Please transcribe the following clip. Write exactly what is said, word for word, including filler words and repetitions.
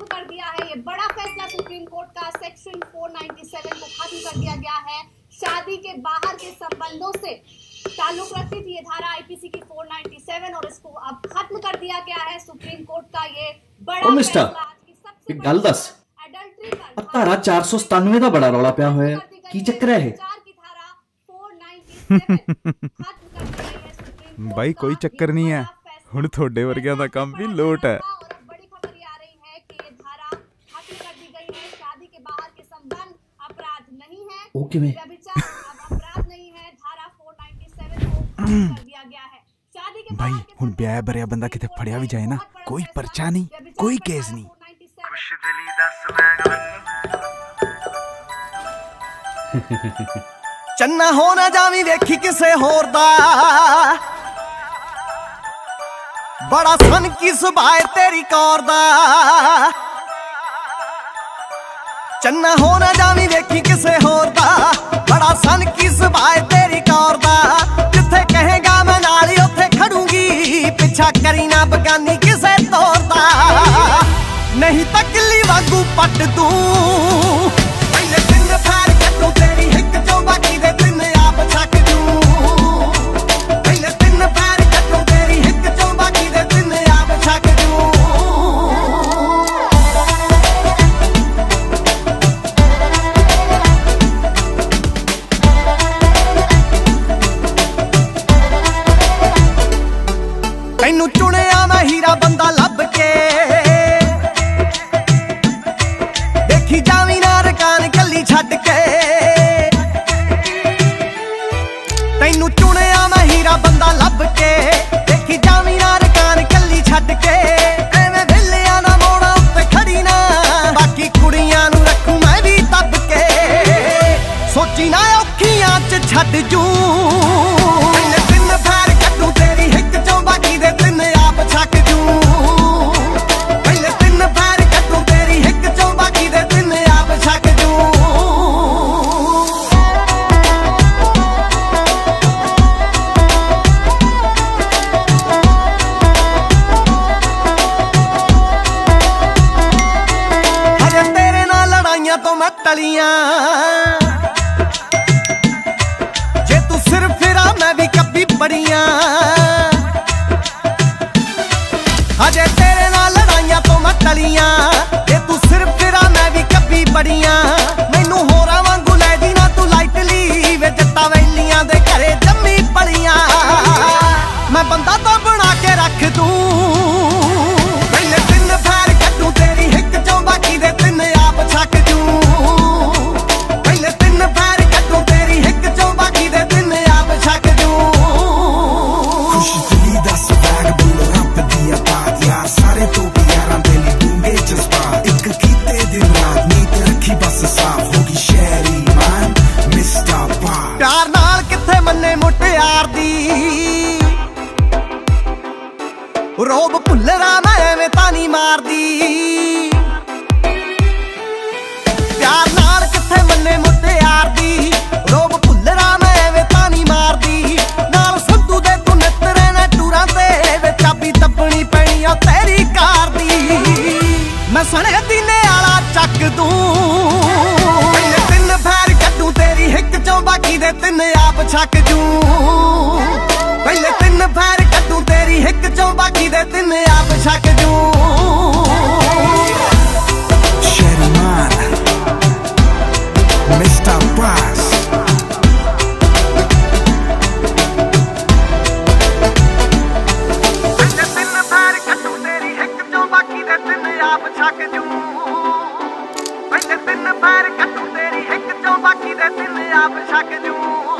कर दिया है। ये बड़ा फैसला सुप्रीम कोर्ट का, सेक्शन चार सौ सत्तानवे को खत्म कर दिया गया है। शादी के बाहर के संबंधों से ताल्लुक रखती थी ये धारा आईपीसी की चार सौ सत्तानवे, और इसको अब खत्म कर दिया गया है। सुप्रीम कोर्ट का ये बड़ा फैसला आज की सबसे गल दस एडल्ट्री पर धारा चार सौ सतानवे का बड़ा रौला पिया होया की चक्कर है? भाई कोई चक्कर नहीं है, हुण थोड़े वर्गियां दा काम भी लोट है। बड़ी खबर ये आ रही है कि ये धारा खत्म कर दी गई है। शादी के बाहर के संबंध अपराध नहीं है, व्यभिचार अब अपराध नहीं है। धारा चार सौ सत्तानवे को खत्म कर दिया गया है। शादी के भाई हुण ब्याह भरिया बंदा किते फड़िया भी जाए ना, कोई पर्चा नहीं, कोई केस नहीं। चन्ना हो ना जावी वेखी किसे होर दा, बड़ा सन की सुभाए तेरी कौर दा। चन्ना हो ना जावी वेखी किसे होर दा, बड़ा सन की सुभाए तेरी कौर दा। जिथे कहेगा मैं नाल उथे खड़ूंगी, पिछा करी ना बगानी किसे तौर दा। नहीं तकली वागू पट दूं, पहले दिन फैर कटू तेरी हिक चो बाकी दे दिन आप छक दूं। पहले दिन फैर कटू तेरी हिक चो बाकी दे दिन आप छक दूं। तैनू चुनिया मैं हीरा बंदा लब के, देखी जावी ना रकान कली छड्ड के। तैनू चुनिया मैं हीरा बंदा लब के, देखी जावी ना रकान कली छड्ड के। एवें वेलियां दा मोड़ा उत्ते खड़ी ना, बाकी कुड़ियां नू रखूं मैं भी तब के। सोची ना औखियां च छड्ड जूं, पहले दिन फैर कटूं तेरी हिक चों बाकी दे दिन आप छक जूं। पहले दिन फैर कटूं तेरी हिक चों बाकी दे दिन आप छक जूं। हजे तेरे नाल लड़ाइयां तो मैं टलियां, जे तू सिर फिरा मैं भी कभी बड़ियां। हजे तेरे नाल लड़ाइयां तो मैं टलियां, जे तू सिर फिरा मैं भी कभी बड़ियां। मैनू होरां वांगू लै दी ना तू लाइटली, वे जट्टा वैलियां दे घरे जम्मी पलियां। मैं बंदा तो बना के रख दूं, पहले दिन फैर कटूं तेरी हिक चों बाकी दे दिन आप छक जूं। पहले दिन फैर कटूं तेरी हिक चों बाकी दे दिन आप छक जूं। खुशदिली दा स्वैग बुल रब दी बात यार, सारे तो भी यारां दे लई डूंगे जज्बात। एक कीते दिन रात नीत रखी बस साफ, होगी शहरी मान मिस्टर बार। प्यार नाल किथे मन्ने मुटियार दी, रोब भुल्लरा मैं एवें तानी मारदी। प्यार नाल किथे मन्ने मुटियार दी, रोब भुल्लरा मैं एवें तानी मारदी। नाल संधू दे तू नितरे ने टूरां ते, वे चाबी दबनी पैनी आ तेरी कार दी। मैं सने दीने आला चक दूं, पहले दिन फैर कटूं तेरी हिक चों बाकी दे दिन आप छक जूं। पहले दिन फैर कटूं तेरी हिक चों बाकी दे दिन आप छक जूं। शहरी मान मिस्टर बास। पहले दिन फैर कटूं तेरी हिक चों बाकी दे दिन आप छक जूं। पहले दिन फैर कटूं तेरी हिक चों बाकी दे दिन आप छक जूं।